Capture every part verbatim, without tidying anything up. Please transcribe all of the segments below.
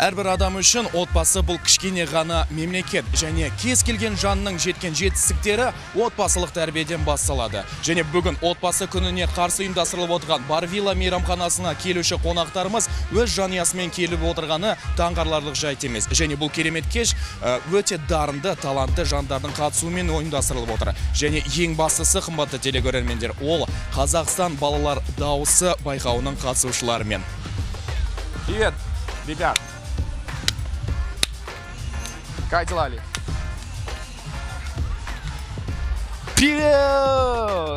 Әрбір адам үшін отбасы бұл кішкене ғана мемлекет, және кез келген жанның жеткен жетістіктері отбасылық тәрбиеден басталады. Және бүгін отбасы күніне қарсы ұйымдастырылып отырған Барвила мейрамханасына келуші қонақтарымыз өз жанұясымен келіп отырғаны таңғаларлық жайт емес. Және бұл керемет кеш өте дарынды, талантты жандардың қатысуымен ұйымдастырылып отыр. Және ең бастысы, қымбатты телекөрермендер, ол Қазақстан балалар дауысы байқауының қатысушыларымен. Привет, ребят! Как дела, Ли? Привет!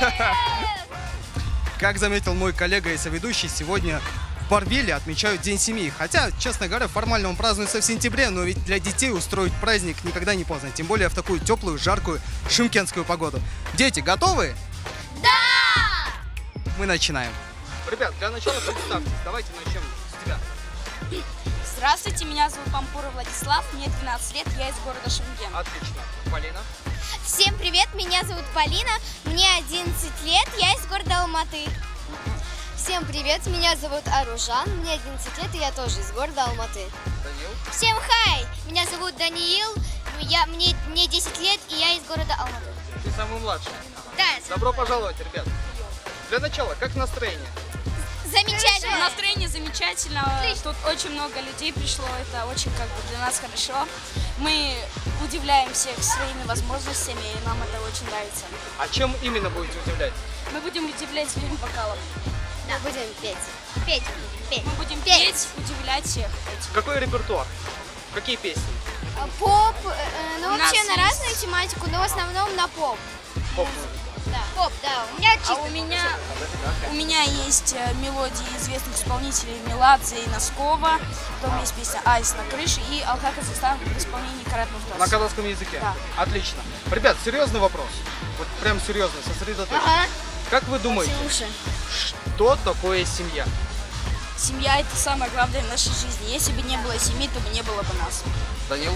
Как заметил мой коллега и соведущий, сегодня в Барвиле отмечают День семьи. Хотя, честно говоря, формально он празднуется в сентябре, но ведь для детей устроить праздник никогда не поздно. Тем более в такую теплую, жаркую, шымкентскую погоду. Дети, готовы? Да! Мы начинаем. Ребят, для начала представьтесь. Давайте начнем с тебя. Здравствуйте, меня зовут Пампуров Владислав, мне двенадцать лет, я из города Шымкент. Отлично. Полина? Всем привет, меня зовут Полина, мне одиннадцать лет, я из города Алматы. Всем привет, меня зовут Аружан, мне одиннадцать лет, и я тоже из города Алматы. Даниил? Всем хай, меня зовут Даниил, я, мне, мне десять лет, и я из города Алматы. Ты самый младший? Да. Добро пожаловать, ребят. Для начала, как настроение? Замечательно. Настроение замечательно. Тут очень много людей пришло. Это очень как бы для нас хорошо. Мы удивляем всех своими возможностями, и нам это очень нравится. А чем именно будете удивлять? Мы будем удивлять своим вокалом. Да, будем петь. Петь, петь. Мы будем петь, петь, удивлять всех этим. Какой репертуар? Какие песни? Поп, э, ну У вообще нас на есть- разную тематику, но в основном на поп. Поп. Да. Поп, да. У меня чисто. А у меня, у меня есть э, мелодии известных исполнителей Меладзе и Носкова. Потом есть песня «Айс на крыше» и «Алха Казахстан» в исполнении Карат Мухтар. На казахском языке? Да. Отлично. Ребят, серьезный вопрос. Вот прям серьезно, сосредоточьтесь. Ага. Как вы думаете, Слушай, что такое семья? семья – это самое главное в нашей жизни. Если бы не было семьи, то бы не было бы нас. Данил?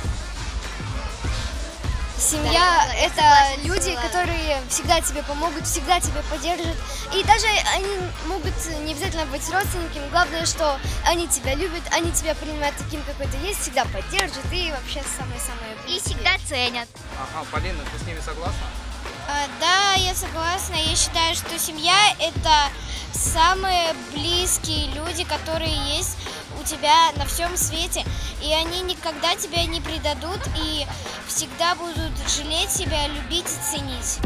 Семья – это люди, которые всегда тебе помогут, всегда тебя поддержат. И даже они могут не обязательно быть родственниками. Главное, что они тебя любят, они тебя принимают таким, какой ты есть, всегда поддержат и вообще самое-самое. И всегда ценят. Ага, Полина, ты с ними согласна? Да, я согласна. Я считаю, что семья – это самые близкие люди, которые есть у тебя на всем свете. И они никогда тебя не предадут и всегда будут жалеть тебя, любить и ценить.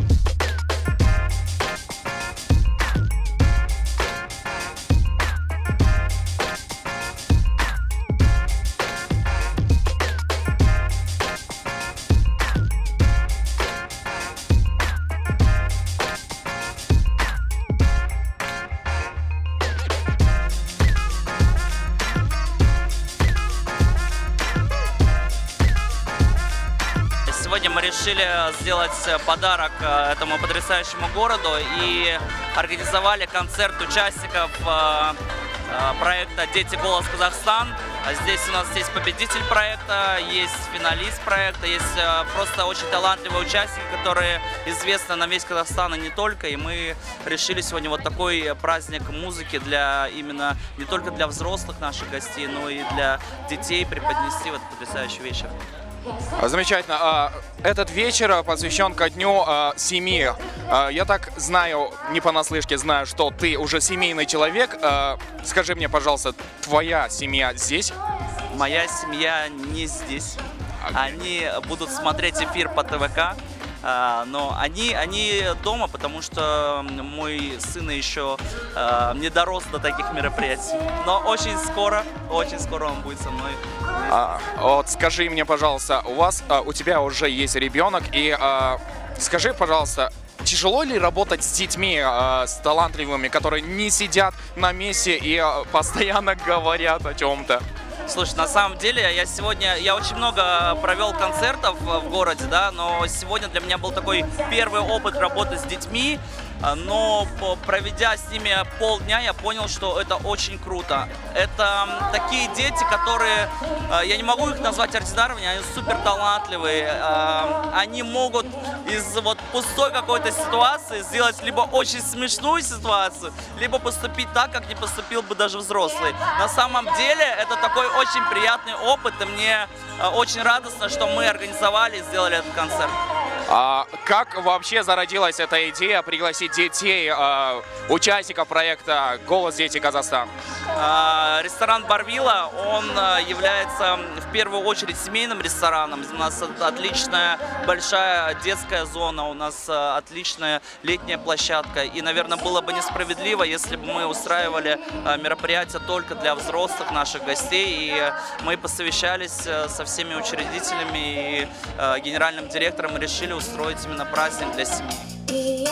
Сегодня мы решили сделать подарок этому потрясающему городу и организовали концерт участников проекта «Дети. Голос Казахстан». Здесь у нас есть победитель проекта, есть финалист проекта, есть просто очень талантливые участники, которые известны на весь Казахстан и не только. И мы решили сегодня вот такой праздник музыки для именно не только для взрослых наших гостей, но и для детей преподнести в этот потрясающий вечер. Замечательно. Этот вечер посвящен ко дню семьи. Я так знаю, не понаслышке знаю, что ты уже семейный человек. Скажи мне, пожалуйста, твоя семья здесь? Моя семья не здесь. Они будут смотреть эфир по ТВК. Но они, они дома, потому что мой сын еще э, не дорос до таких мероприятий. Но очень скоро, очень скоро он будет со мной. А, вот скажи мне, пожалуйста, у вас, у тебя уже есть ребенок, и а, скажи, пожалуйста, тяжело ли работать с детьми, а, с талантливыми, которые не сидят на месте и а, постоянно говорят о чем-то? Слушай, на самом деле, я сегодня, я очень много провел концертов в городе, да, но сегодня для меня был такой первый опыт работы с детьми, но проведя с ними полдня, я понял, что это очень круто. Это такие дети, которые, я не могу их назвать ординарными, они супер талантливые, они могут из вот пустой какой-то ситуации сделать либо очень смешную ситуацию, либо поступить так, как не поступил бы даже взрослый. На самом деле это такой очень приятный опыт, и мне очень радостно, что мы организовали и сделали этот концерт. А как вообще зародилась эта идея пригласить детей, э, участников проекта «Голос Дети Казахстан»? Э, ресторан «Барвила», он является в первую очередь семейным рестораном. У нас отличная большая детская зона, у нас отличная летняя площадка. И, наверное, было бы несправедливо, если бы мы устраивали мероприятия только для взрослых наших гостей. И мы посовещались со всеми учредителями и генеральным директором и решили устроить именно праздник для семьи.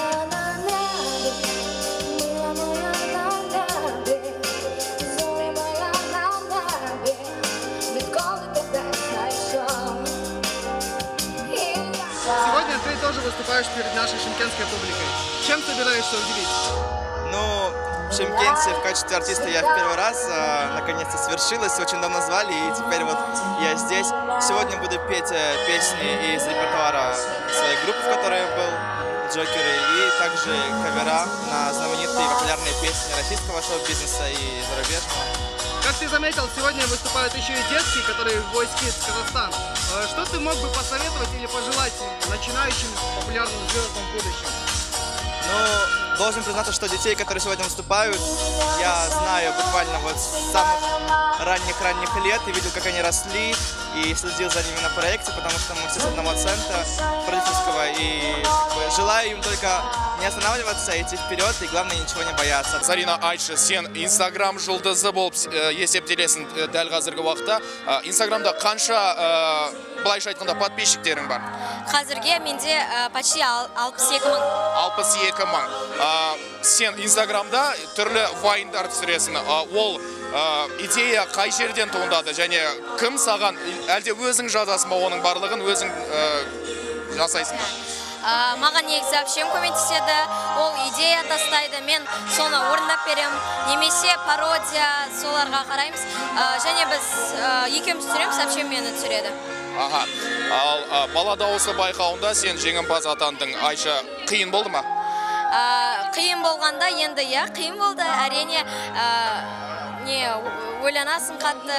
Сегодня ты тоже выступаешь перед нашей шымкентской публикой. Чем собираешься удивить? Ну, в Шымкенте в качестве артиста я в первый раз, а, наконец-то свершилось, очень давно звали, и теперь вот я здесь. Сегодня буду петь песни из репертуара своей группы, в которой я был, Джокеры, и также кавера на знаменитые популярные песни российского шоу-бизнеса и зарубежного. Как ты заметил, сегодня выступают еще и детские, которые в Voice Kids Казахстан. Что ты мог бы посоветовать или пожелать начинающим популярным звездам в будущем? Ну, должен признаться, что детей, которые сегодня выступают, я знаю буквально вот с самых ранних-ранних лет и видел, как они росли, и следил за ними на проекте, потому что мы все с одного центра продюсерского, и желаю им только не останавливаться, идти вперед, и главное, ничего не бояться. Зарина, айтшы, сен Инстаграм жұлдызы болып есептелесің дәл қазіргі уақытта. Инстаграмда қанша, былайша айтқанда, подписчиктерің бар? Қазірге менде почти алпыс екі мың. алпыс екі мың. Сен Инстаграмда түрлі вайндар түсіресің. Ол идея қай жерден туындады және кім саған, әлде өзің жазасың ба, оның барлығын өзің жасайсың ба? Маған негізі әпшем көмектеседі, ол идея тастайды, мен соны орындап берем, немесе пародия соларға қараймыз, және біз екеуміз түсіреміз, әпшем мені түсіреді. Аха. Ал бала дауысы байқауында сен жеңімпаз атандың. Айша, қиын болды ма? Қиын болғанда енді я қиын болды, әрине не ойланасың қатты,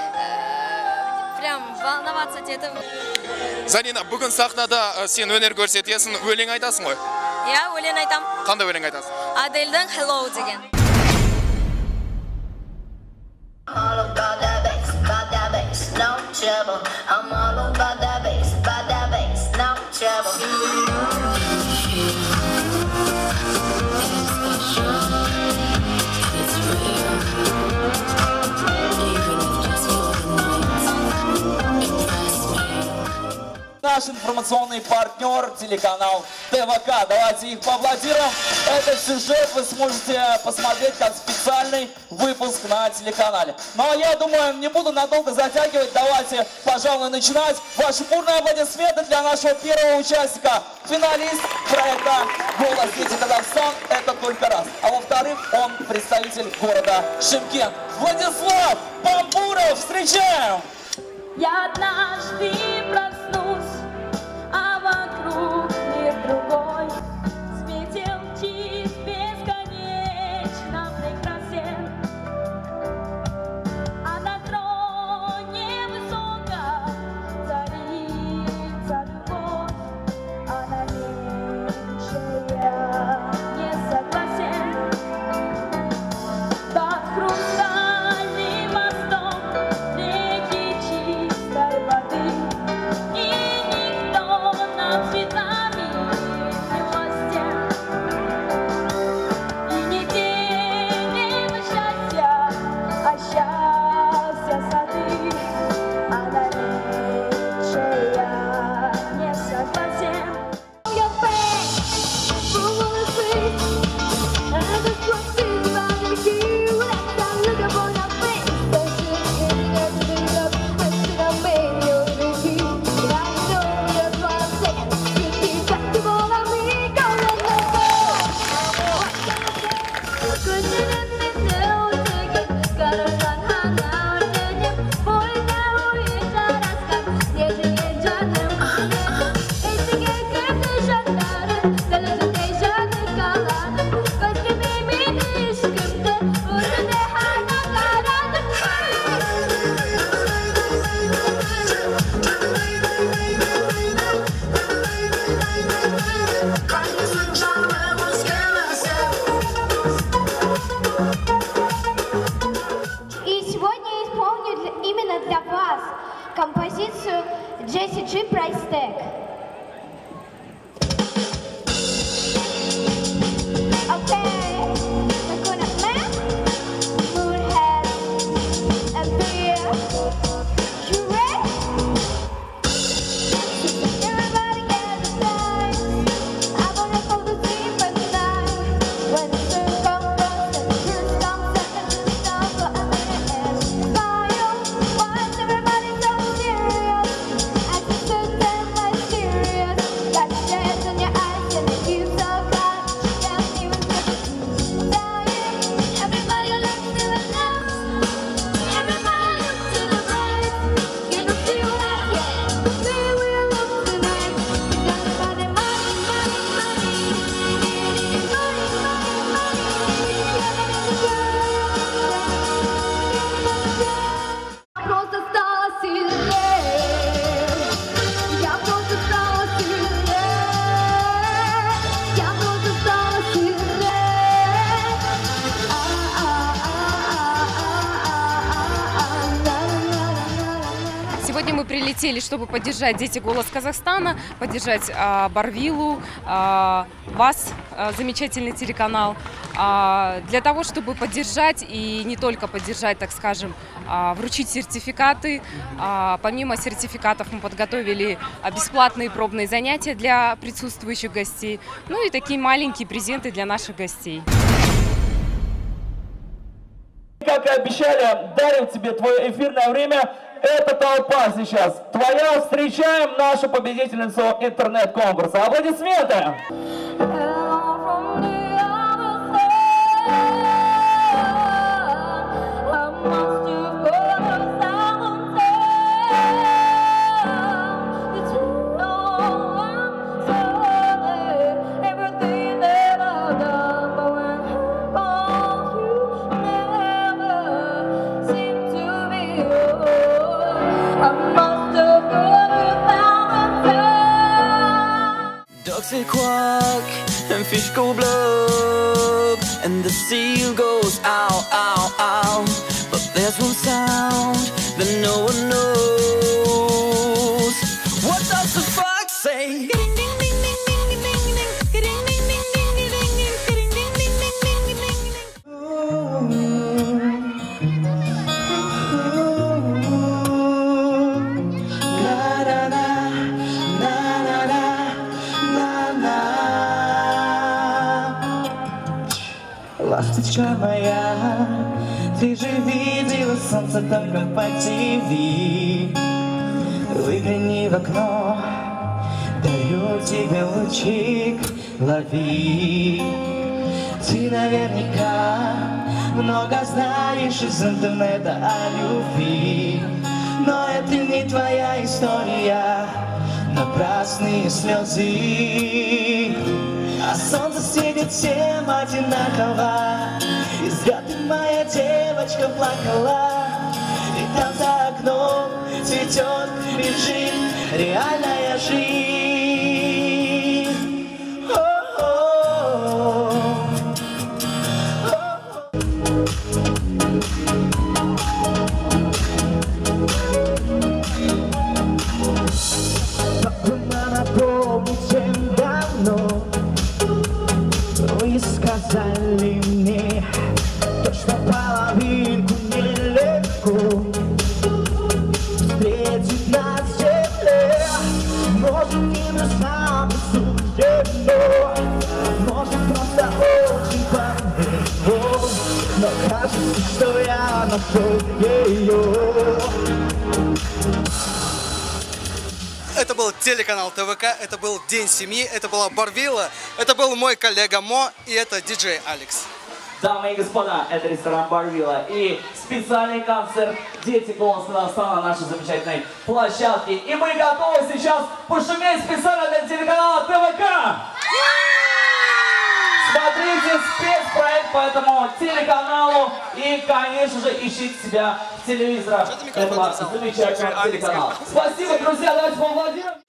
прям волноваться етіп. Зарина, бүгін сахнада сен өнер көрсетесің, өлең айтасың ғой? Иә, өлең айтам. Қандай өлең айтасың? Адельдің Hello деген. All about that bass, about that bass, no trouble. I'm all about that bass, about that bass, no trouble. Наш информационный партнер, телеканал ТВК. Давайте их поаплодируем. Этот сюжет вы сможете посмотреть как специальный выпуск на телеканале. Ну а я думаю, не буду надолго затягивать. Давайте, пожалуй, начинать. Ваши бурные аплодисменты для нашего первого участника. Финалист проекта «Голос Дети Казахстан» — это только раз. А во-вторых, он представитель города Шымкент. Владислав Бамбуров, встречаем! Я однажды проснусь, а вокруг мир другой. Светил чист, бесконечно прекрасен. А на троне высоко царица любовь. Она меньше я не согласен. Под хрустальным мостом реки чистой воды, и никто нам цветами исполню для вас композицию Джесси Джи Прайс Тэг. Сегодня мы прилетели, чтобы поддержать «Дети. Голос Казахстана», поддержать а, Барвилу, а, вас, а, замечательный телеканал, а, для того, чтобы поддержать и не только поддержать, так скажем, а, вручить сертификаты. А, помимо сертификатов мы подготовили бесплатные пробные занятия для присутствующих гостей, ну и такие маленькие презенты для наших гостей. Как и обещали, дарим тебе твое эфирное время. Это толпа сейчас твоя. Встречаем нашу победительницу интернет-конкурса. Аплодисменты! Ducks they quack and fish go blub and the seal goes ow, ow, ow. But there's one sound that no one knows. What does the fox say? Ласточка моя, ты же видела солнце только по ТВ. Выгляни в окно, дарю тебе лучик, лови. Ты наверняка много знаешь из интернета о любви, но это не твоя история, напрасные слезы. А солнце светит всем одинаково, и зря ты, моя девочка, плакала. И там за окном цветет, лежит реальная жизнь. О-о-о. Папа, мама, помните давно вы сказали мне, то, что половинку нелегко встретить на земле. Может, не нужна суждено, может, просто очень повезло, но кажется, что я нашел ее. Это был телеканал ТВК, это был День семьи, это была Барвила, это был мой коллега Мо и это диджей Алекс. Дамы и господа, это ресторан Барвила и специальный концерт «Дети. Голос Казахстана» на нашей замечательной площадке. И мы готовы сейчас пошуметь специально для телеканала ТВК! Смотрите спецпроект по этому телеканалу и, конечно же, ищите себя в телевизорах этого замечательного телеканала. Спасибо, друзья, давайте поаплодируем.